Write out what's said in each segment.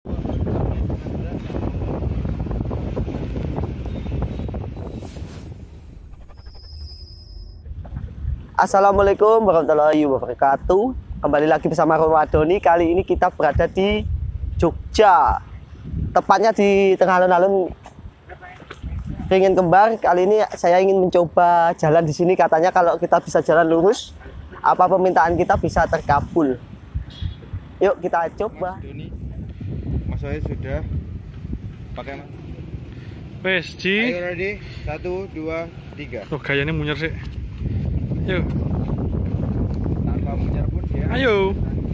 Assalamualaikum warahmatullahi wabarakatuh. Kembali lagi bersama Romadoni. Kali ini kita berada di Jogja, tepatnya di tengah alun-alun Ringin Kembar. Kali ini saya ingin mencoba jalan di sini. Katanya kalau kita bisa jalan lurus, apa permintaan kita bisa terkabul. Yuk kita coba. Mas Wahid sudah pakai mas. PSG. Ayo ready, 1, 2, 3. Oh, gayanya munyer sih. Yuk. Tanpa munyer pun dia. Ayo.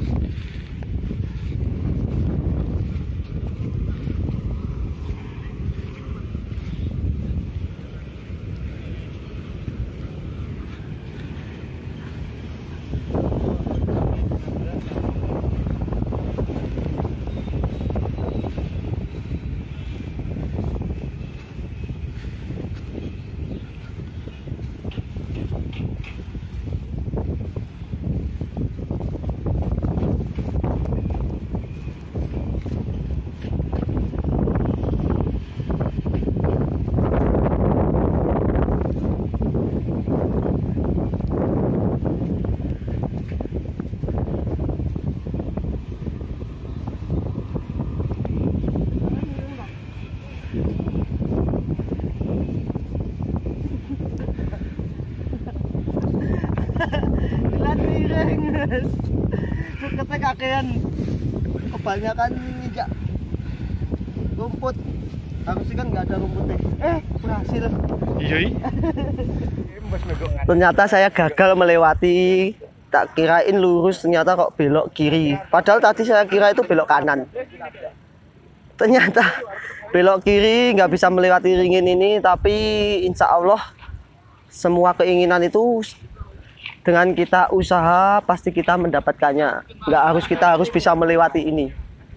Suketnya kakean, kebanyakan injak rumput. Harusnya kan nggak ada rumputnya. Berhasil. Iya. Ternyata saya gagal melewati. Tak kirain lurus, ternyata kok belok kiri. Padahal tadi saya kira itu belok kanan. Ternyata belok kiri, nggak bisa melewati ringin ini. Tapi insya Allah semua keinginan itu dengan kita usaha pasti kita mendapatkannya. Kita harus bisa melewati ini.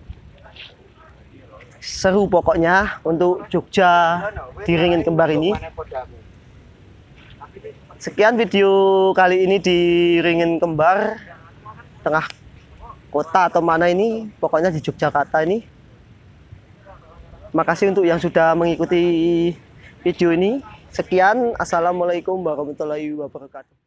Seru pokoknya untuk Jogja di Ringin Kembar ini. Sekian video kali ini di Ringin Kembar, tengah kota atau mana ini, pokoknya di Yogyakarta ini. Makasih untuk yang sudah mengikuti video ini. Sekian, assalamualaikum warahmatullahi wabarakatuh.